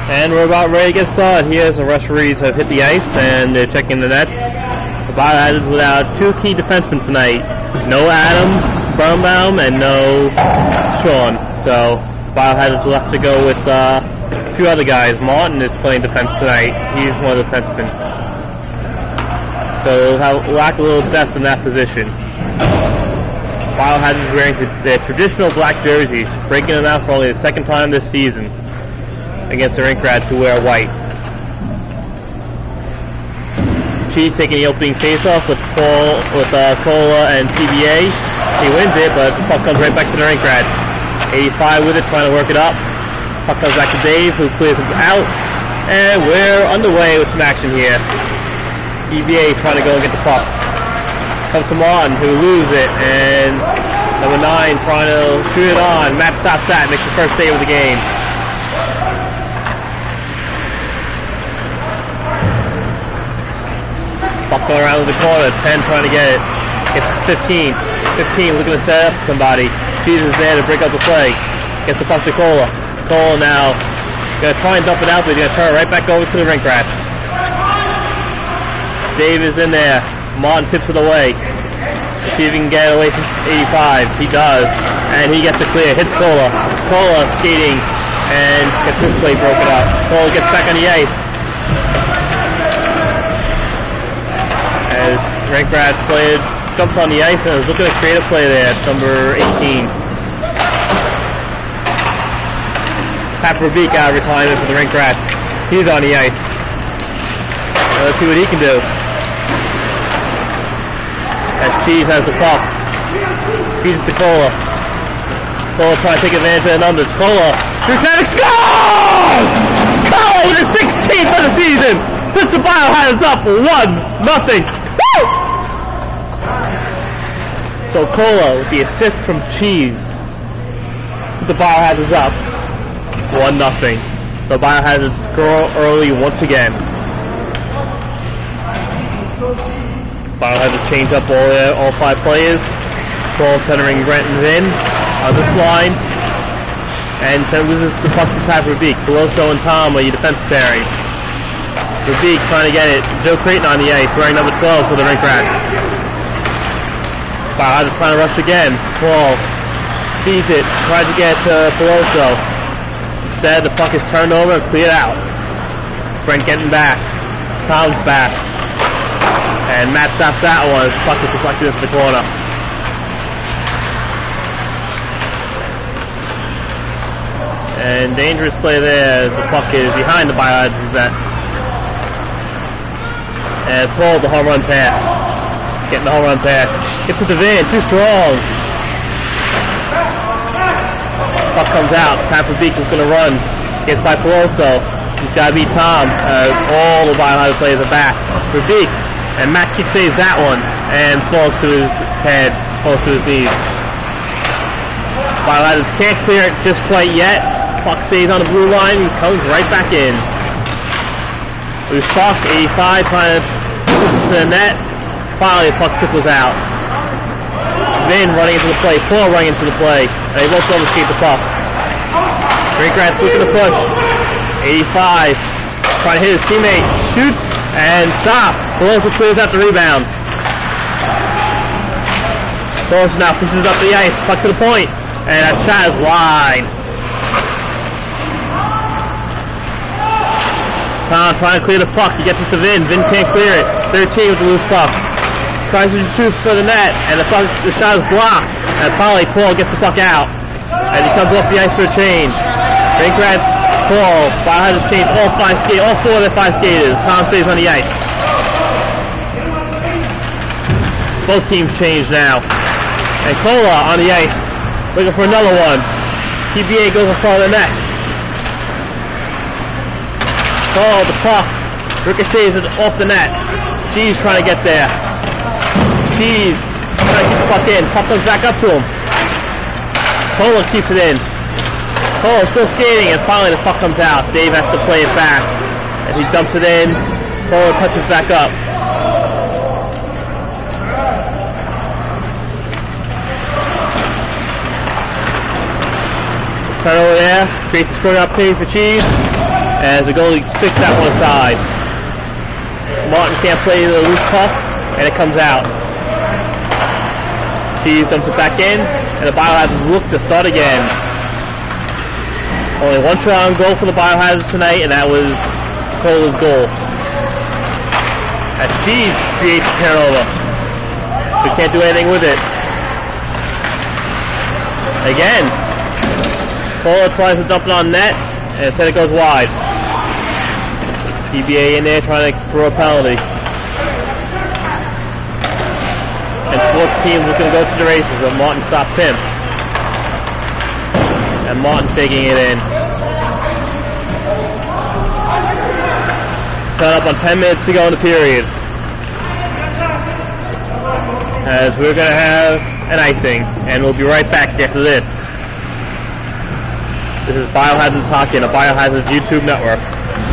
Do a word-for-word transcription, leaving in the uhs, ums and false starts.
And we're about ready to get started here as the referees have hit the ice and they're checking the nets. The biohazards without two key defensemen tonight. No Adam Birnbaum and no Sean. So biohazards will have to go with uh, a few other guys. Martin is playing defense tonight. He's one of the defensemen. So we'll have lack a little depth in that position. Biohazards wearing their traditional black jerseys, breaking them out for only the second time this season against the rink rats who wear white. Cheese taking the opening face-off with Paul, with uh, Cola and T B A. He wins it, but the puck comes right back to the rink rats. eighty-five with it, trying to work it up. Puck comes back to Dave, who clears it out, and we're underway with some action here. T B A trying to go and get the puck. Comes to Martin, who loses it, and number nine trying to shoot it on. Matt stops that, makes the first save of the game. Puck going around in the corner, ten trying to get it. Gets fifteen. fifteen looking to set up somebody. Cheese is there to break up the play. Gets the puck to Cola. Cola now gonna try and dump it out, but he's gonna turn it right back over to the rink rats. Dave is in there. Martin tips it away. See if he can get it away from eighty-five. He does. And he gets it clear. Hits Cola. Cola skating and gets this play broken up. Cola gets back on the ice. As Rank Rat played, jumps on the ice and is looking to create a play there. Number eighteen. Pat Verbeek out of retirement for the Rink Rats. He's on the ice. Now let's see what he can do. As Cheese has the puck. Feeds it to Cola. Cola trying to take advantage of the numbers. Cola, Dramatic scores! Cola with his sixteenth of the season! Puts the Biohazards up one nothing. Woo! So Cola with the assist from Cheese. Put the Biohazards up one nothing. The Biohazards score early once again. Biohazards change up all uh, all five players. Ball centering Renton in on this line. And so loses the puck to Pat Verbeek. Peloso and Tom are your defense pairing. Verbeek trying to get it. Joe Creighton on the ice, wearing number twelve for the Rink Rats. Biohazards trying to rush again. Paul feeds it, tries to get to Peloso. Instead, the puck is turned over and cleared out. Brent getting back. Tom's back. And Matt stops that one. The puck is deflected into the corner. And dangerous play there as the puck is behind the Biohazards net. And Paul the home run pass. Getting the home run pass. Gets it to Van. Too strong. Puck comes out. Pat Verbeek is going to run. Gets by Peloso. He's got to beat Tom. Uh, all the Biohazard players are back. Verbeek. And Matt kick saves that one. And falls to his head. Falls to his knees. Biohazards can't clear it just quite yet. Puck stays on the blue line and comes right back in. Loose puck, eighty-five, trying to to the net. Finally, the puck tipples out. Vin running into the play, Paul running into the play, and they both overskate the puck. Rink Rats looking to push. eighty-five, trying to hit his teammate, shoots, and stopped. Peloso clears out the rebound. Peloso now pushes up the ice, puck to the point, and that shot is wide. Tom trying to clear the puck. He gets it to Vin. Vin can't clear it. thirteen with the loose puck. Tries to shoot for the net, and the, puck, the shot is blocked. And finally, Paul gets the puck out. And he comes off the ice for a change. Rink Rats, Paul, Biohazards change all five skate, all four of their five skaters. Tom stays on the ice. Both teams change now. And Cola on the ice, looking for another one. T B A goes in front of the net. Oh, the puck ricochets it off the net. Cheese trying to get there. Cheese trying to keep the puck in. Puck comes back up to him. Cola keeps it in. Cola still skating, and finally the puck comes out. Dave has to play it back. As he dumps it in, Cola touches back up. Turn over there. Creates a scoring opportunity for Cheese. as the goalie sticks that one aside. Martin can't play the loose puck, and it comes out. Cheese dumps it back in, and the Biohazards look to start again. Only one shot on goal for the Biohazards tonight, and that was Cola's goal. As Cheese creates a turnover. We can't do anything with it. Again, Cola tries to dump it on net, and instead it goes wide. T B A in there trying to throw a penalty. And fourth team was going to go to the races, but Martin stopped him. And Martin's taking it in. Coming up on ten minutes to go in the period. As we're going to have an icing, and we'll be right back after this. This is Biohazards Hockey on the Biohazards YouTube network.